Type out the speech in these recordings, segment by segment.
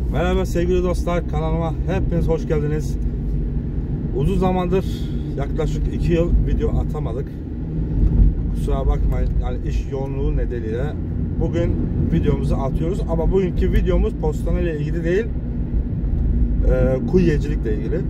Merhaba sevgili dostlar, kanalıma hepiniz hoş geldiniz. Uzun zamandır, yaklaşık 2 yıl video atamadık. Kusura bakmayın, yani iş yoğunluğu nedeniyle bugün videomuzu atıyoruz. Ama bugünkü videomuz postane ile ilgili değil, kuryecilikle ilgili.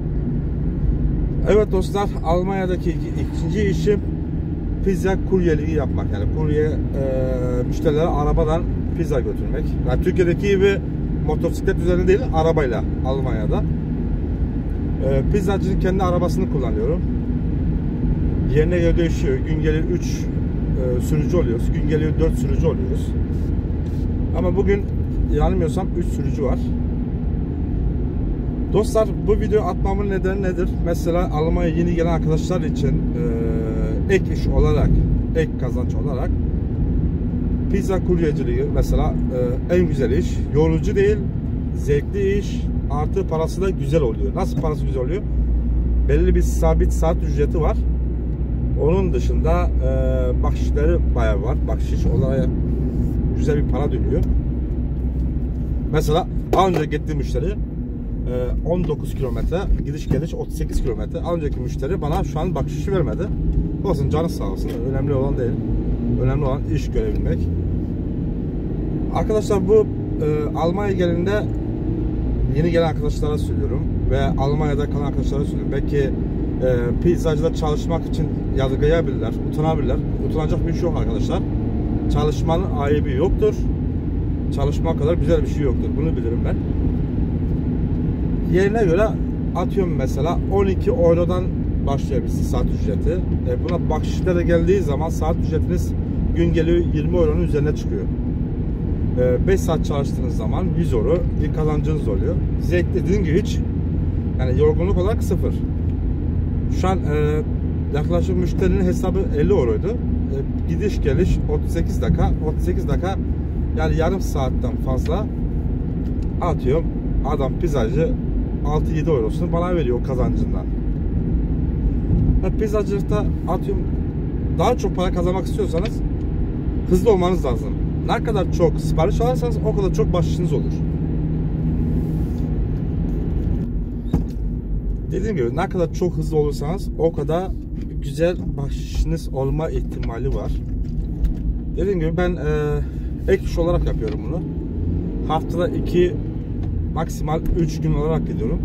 Evet dostlar, Almanya'daki ikinci işim pizza kuryeliği yapmak. Yani kurye müşterilere arabadan pizza götürmek. Yani Türkiye'deki gibi motosiklet üzerinde değil, arabayla Almanya'da. Pizzacının kendi arabasını kullanıyorum. Yerine göre değişiyor. Gün geliyor 3 sürücü oluyoruz. Gün geliyor 4 sürücü oluyoruz. Ama bugün yanılmıyorsam 3 sürücü var. Dostlar, bu video atmamın nedeni nedir? Mesela Almanya'ya yeni gelen arkadaşlar için ek iş olarak, ek kazanç olarak pizza kuryeciliği mesela en güzel iş. Yorucu değil, zevkli iş, artı parası da güzel oluyor. Nasıl parası güzel oluyor? Belli bir sabit saat ücreti var. Onun dışında bahşişleri bayağı var. Bahşiş olarak güzel bir para dönüyor. Mesela daha önce gittiğim müşteri 19 kilometre gidiş geliş 38 kilometre. Az önceki müşteri bana şu an bahşişi vermedi. Olsun, canı sağ olsun. Önemli olan değil. Önemli olan iş görebilmek. Arkadaşlar, bu Almanya gelinde yeni gelen arkadaşlara söylüyorum ve Almanya'da kalan arkadaşlara söylüyorum. Belki pizzacıda çalışmak için yadırgayabilirler, utanabilirler. Utanacak bir şey yok arkadaşlar. Çalışmanın ayıbı yoktur. Çalışma kadar güzel bir şey yoktur. Bunu bilirim ben. Yerine göre atıyorum, mesela 12 eurodan başlayabilirsin saat ücreti. Buna bahşişlere geldiği zaman saat ücretiniz gün geliyor 20 euronun üzerine çıkıyor. 5 saat çalıştığınız zaman 100 euro bir kazancınız oluyor. Zevk dediğim gibi hiç, yani yorgunluk olarak sıfır. Şu an yaklaşık müşterinin hesabı 50 euroydu. Gidiş geliş 38 dakika. 38 dakika yani yarım saatten fazla atıyorum. Adam pizzacı 6-7 eurosunu bana veriyor o kazancından. Pizzacılıkta atıyorum, daha çok para kazanmak istiyorsanız hızlı olmanız lazım. Ne kadar çok sipariş alırsanız o kadar çok bahşişiniz olur. Dediğim gibi, ne kadar çok hızlı olursanız o kadar güzel bahşişiniz olma ihtimali var. Dediğim gibi ben ek iş olarak yapıyorum bunu. Haftada 2, maksimal 3 gün olarak gidiyorum.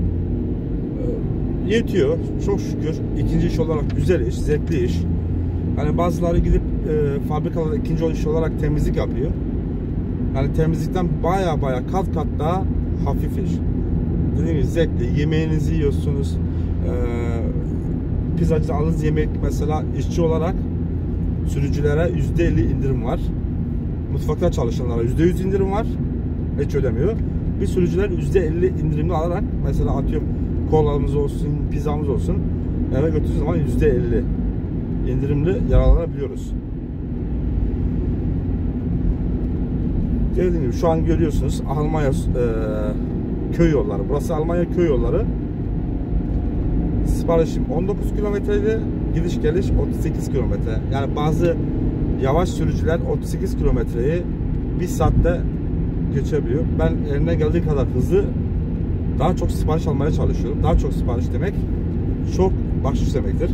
Yetiyor çok şükür. İkinci iş olarak güzel iş, zevkli iş. Hani bazıları gidip fabrikalarda ikinci iş olarak temizlik yapıyor. Yani temizlikten baya kat daha hafif iş. Dediğim gibi zevkli. Yemeğinizi yiyorsunuz. Pizzacıda aldığınız yemek, mesela işçi olarak sürücülere %50 indirim var. Mutfakta çalışanlara %100 indirim var. Hiç ödemiyor. Bir sürücüler %50 indirimli alarak, mesela atıyorum kolamız olsun, pizzamız olsun, eve götürdüğü zaman %50 indirimli yararlanabiliyoruz. Dediğim gibi şu an görüyorsunuz Almanya köy yolları. Burası Almanya köy yolları. Siparişim 19 kilometreydi. Gidiş geliş 38 kilometre. Yani bazı yavaş sürücüler 38 kilometreyi 1 saatte geçebiliyor. Ben eline geldiği kadar hızlı daha çok sipariş almaya çalışıyorum. Daha çok sipariş demek çok bahşiş demektir.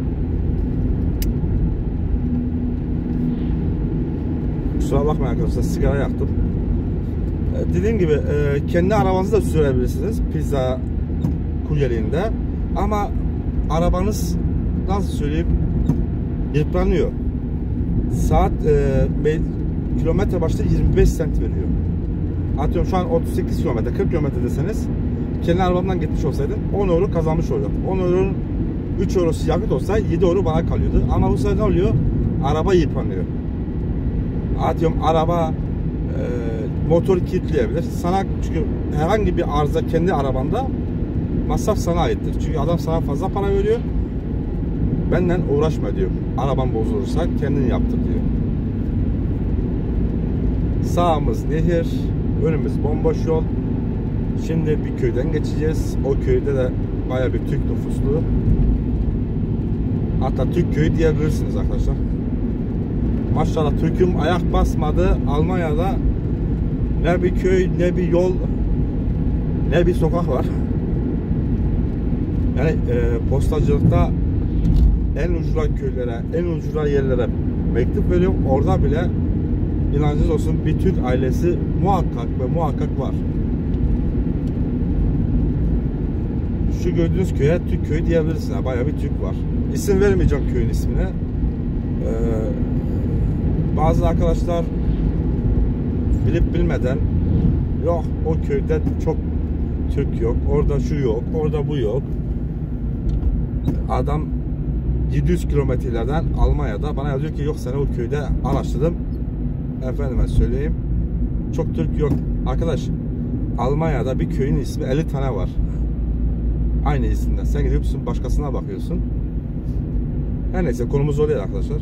Kusura bakmayın arkadaşlar, sigara yaktım. Dediğim gibi kendi arabanızı da sürebilirsiniz pizza kuryeliğinde. Ama arabanız, nasıl söyleyeyim, yıpranıyor. Saat kilometre başta 25 sent veriyor. Atıyorum şu an 38 kilometre, 40 kilometre deseniz, kendi arabamdan gitmiş olsaydım 10 euro kazanmış oluyordum. 10 euronun 3 eurosu yakıt olsa 7 euro bana kalıyordu. Ama bu sefer ne oluyor? Araba yıpranıyor. Atıyorum araba motor kilitleyebilir. Sana, çünkü herhangi bir arıza kendi arabanda masraf sana aittir. Çünkü adam sana fazla para veriyor. Benden uğraşma diyor. Araban bozulursa kendin yaptır diyor. Sağımız nehir, önümüz bomboş yol. Şimdi bir köyden geçeceğiz. O köyde de bayağı bir Türk nüfuslu. Hatta Türk köyü diyebilirsiniz arkadaşlar. Maşallah Türk'üm ayak basmadı. Almanya'da ne bir köy ne bir yol ne bir sokak var. Yani postacılıkta en ucra köylere, en ucra yerlere mektup veriyorum. Orada bile inancınız olsun bir Türk ailesi muhakkak ve muhakkak var. Şu gördüğünüz köye Türk köyü diyebilirsiniz. Bayağı bir Türk var. İsim vermeyeceğim köyün ismine. Bazı arkadaşlar bilip bilmeden yok o köyde çok Türk yok, orada şu yok, orada bu yok. Adam 700 kilometrelerden Almanya'da bana yazıyor ki yok seni o köyde araştırdım. Efendime söyleyeyim çok Türk yok. Arkadaş Almanya'da bir köyün ismi 50 tane var. Aynı isimden. Sen gidiyorsun başkasına bakıyorsun. Her neyse konumuz oluyor arkadaşlar.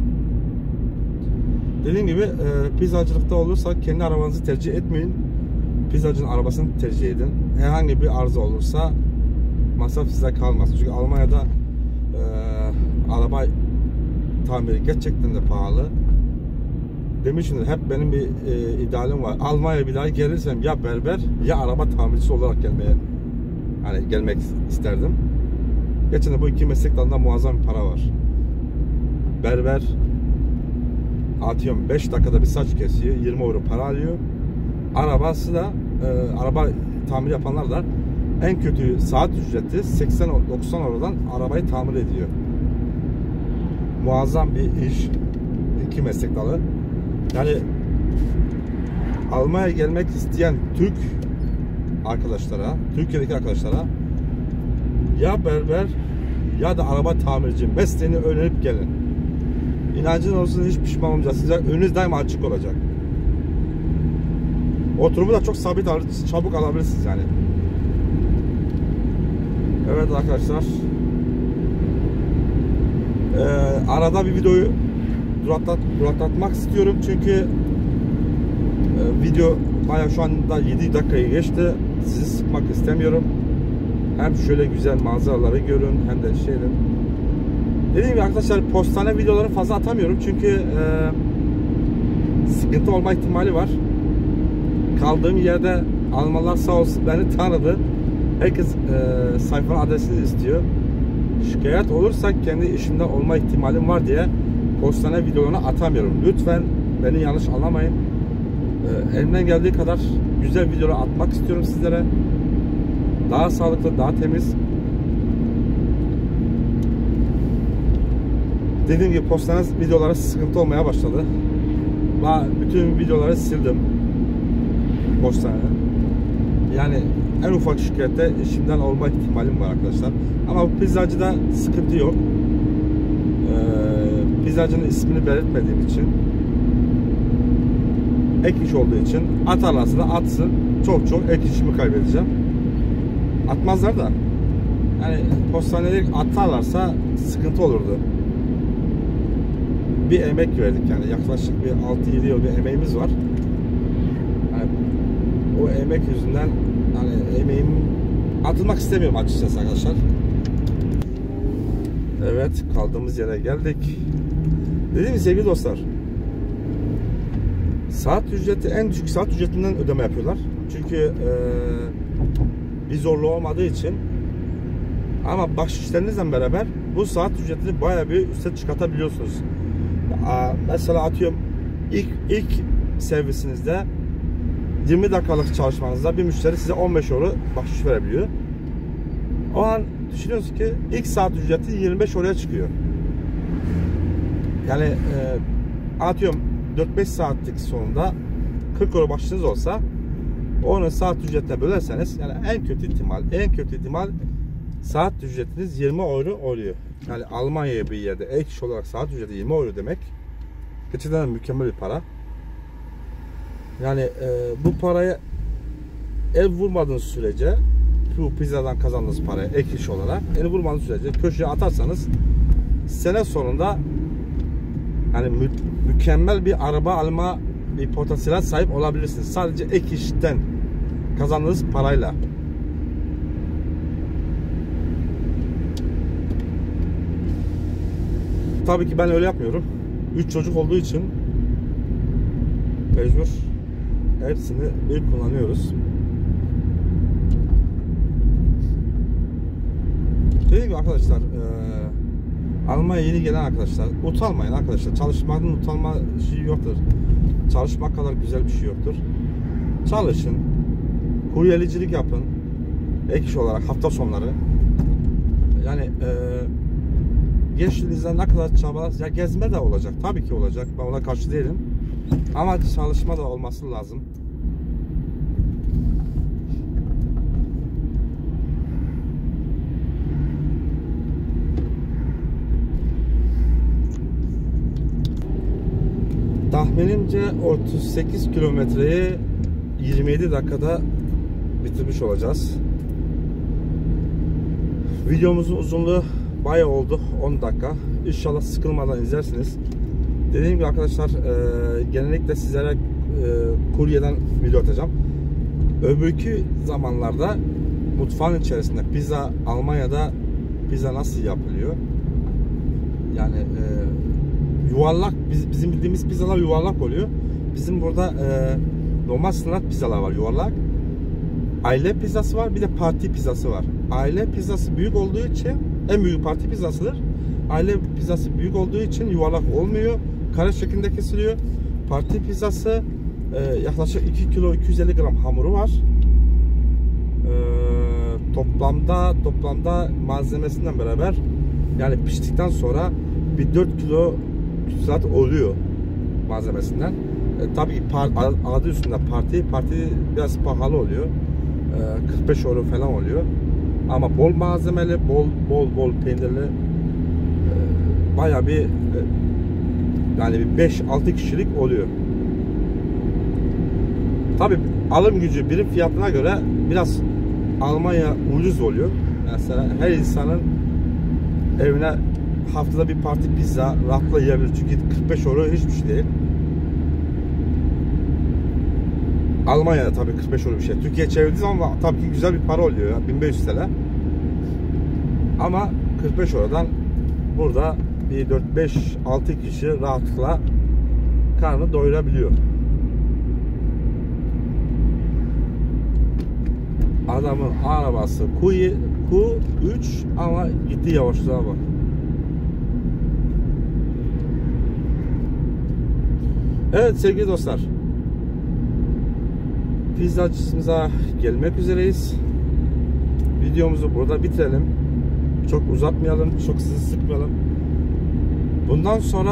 Dediğim gibi pizzacılıkta olursa kendi arabanızı tercih etmeyin. Pizzacının arabasını tercih edin. Herhangi bir arıza olursa masraf size kalmaz. Çünkü Almanya'da araba tamiri gerçekten de pahalı. Demişimdir hep benim bir idealim var. Almanya'ya bir daha gelirsem ya berber ya araba tamircisi olarak gelmek isterdim. Geçen de bu iki meslek dalında muazzam bir para var. Berber atıyorum 5 dakikada bir saç kesiyor, 20 euro para alıyor. Arabası da araba tamir yapanlar da en kötü saat ücreti 80-90 eurodan arabayı tamir ediyor. Muazzam bir iş. İki meslek dalı. Yani Almanya'ya gelmek isteyen Türk arkadaşlara, Türkiye'deki arkadaşlara ya berber ya da araba tamirci mesleğini öğrenip gelin. İnancın olsun hiç pişman olmayacaksınız. Önünüz daima açık olacak. Oturumu da çok sabit, çabuk alabilirsiniz yani. Evet arkadaşlar. Arada bir videoyu duraklatmak istiyorum çünkü video bayağı şu anda 7 dakikayı geçti. Sizi sıkmak istemiyorum. Hem şöyle güzel manzaraları görün hem de şeyden. Dediğim gibi arkadaşlar postane videoları fazla atamıyorum çünkü sıkıntı olma ihtimali var. Kaldığım yerde Almanlar sağ olsun beni tanıdı. Herkes sayfanın adresini istiyor. Şikayet olursa kendi işimde olma ihtimalim var diye postane videolarını atamıyorum. Lütfen beni yanlış anlamayın. Elimden geldiği kadar güzel videolar atmak istiyorum sizlere. Daha sağlıklı, daha temiz. Dediğim gibi postane videoları sıkıntı olmaya başladı. Bütün videoları sildim. Postanede. Yani en ufak şikayette işimden olma ihtimalim var arkadaşlar. Ama bu pizzacıda sıkıntı yok. Pizzacının ismini belirtmediğim için, ek iş olduğu için atarlarsa da atsın. Çok ek işimi kaybedeceğim. Atmazlar da. Yani postanede atarlarsa sıkıntı olurdu. Bir emek verdik yani yaklaşık bir 6-7 yıl bir emeğimiz var. Yani o emek yüzünden hani emeğim atılmak istemiyorum açıkçası arkadaşlar. Evet kaldığımız yere geldik. Dediğim gibi sevgili dostlar, saat ücreti en düşük saat ücretinden ödeme yapıyorlar. Çünkü bir zorluğu olmadığı için, ama bahşişlerinizle beraber bu saat ücretini bayağı bir üste çıkartabiliyorsunuz. Mesela atıyorum ilk servisinizde 20 dakikalık çalışmanızda bir müşteri size 15 euro bahşiş verebiliyor. O an düşünüyorsunuz ki ilk saat ücreti 25 euroya çıkıyor. Yani atıyorum 4-5 saatlik sonunda 40 euro bahşişiniz olsa onu saat ücretine bölerseniz yani en kötü ihtimal saat ücretiniz 20 euro oluyor. Yani Almanya'ya bir yerde ek iş olarak saat ücreti 20 euro demek gerçekten mükemmel bir para. Yani bu paraya el vurmadığınız sürece, bu pizzadan kazandığınız paraya ek iş olarak el vurmadığınız sürece köşeye atarsanız sene sonunda yani mükemmel bir araba alma bir potansiyeline sahip olabilirsiniz. Sadece ek işten kazandığınız parayla. Tabii ki ben öyle yapmıyorum. 3 çocuk olduğu için mecbur hepsini bir kullanıyoruz. Dediğim gibi arkadaşlar, Almanya yeni gelen arkadaşlar, utanmayın arkadaşlar. Çalışmanın utanma şeyi yoktur. Çalışmak kadar güzel bir şey yoktur. Çalışın, kuryelicilik yapın, ek iş olarak hafta sonları. Yani gençliğinizde ne kadar çabalar, ya gezme de olacak, tabii ki olacak, ben ona karşı değilim. Ama çalışma da olması lazım. Tahminimce 38 kilometreyi 27 dakikada bitirmiş olacağız. Videomuzun uzunluğu bayağı oldu, 10 dakika. İnşallah sıkılmadan izlersiniz. Dediğim gibi arkadaşlar, genellikle sizlere kuryeden video atacağım. Öbürkü zamanlarda mutfağın içerisinde pizza, Almanya'da pizza nasıl yapılıyor? Yani yuvarlak, bizim bildiğimiz pizzalar yuvarlak oluyor. Bizim burada normal standart pizzalar var, yuvarlak. Aile pizzası var, bir de parti pizzası var. Aile pizzası büyük olduğu için, en büyük parti pizzasıdır. Aile pizzası büyük olduğu için yuvarlak olmuyor, kare şeklinde kesiliyor. Parti pizzası yaklaşık 2 kilo 250 gram hamuru var. Toplamda malzemesinden beraber, yani piştikten sonra bir 4 kilo saat oluyor malzemesinden. Tabii ki adı üstünde parti biraz pahalı oluyor. 45 euro falan oluyor. Ama bol malzemeli, bol peynirli, bayağı bir yani bir 5-6 kişilik oluyor. Tabii alım gücü birim fiyatına göre biraz Almanya ucuz oluyor. Mesela her insanın evine haftada bir parti pizza rahatla yiyebilir. Çünkü 45 euro hiçbir şey değil. Almanya'da tabii 45 euro bir şey. Türkiye'ye çevirdiği zaman tabii ki güzel bir para oluyor ya, 1500 TL. Ama 45 eurodan burada bir 4-5-6 kişi rahatlıkla karnını doyurabiliyor. Adamın arabası Q3 ama gitti yavaşlığa bak. Evet sevgili dostlar, pizzacımıza gelmek üzereyiz. Videomuzu burada bitirelim. Çok uzatmayalım, çok sizi sıkmayalım. Bundan sonra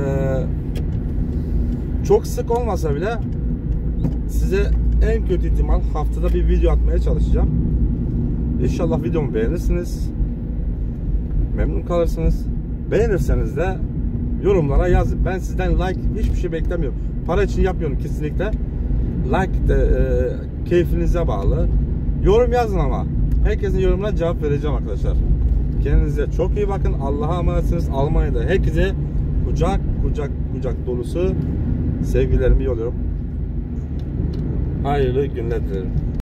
çok sık olmasa bile size en kötü ihtimal haftada bir video atmaya çalışacağım. İnşallah videomu beğenirsiniz, memnun kalırsınız. Beğenirseniz de yorumlara yazın. Ben sizden like, hiçbir şey beklemiyorum. Para için yapmıyorum kesinlikle. Like de keyfinize bağlı. Yorum yazın ama. Herkesin yorumuna cevap vereceğim arkadaşlar. Kendinize çok iyi bakın. Allah'a emanetsiniz. Almanya'da herkese kucak dolusu sevgilerimi yolluyorum. Hayırlı günler dilerim.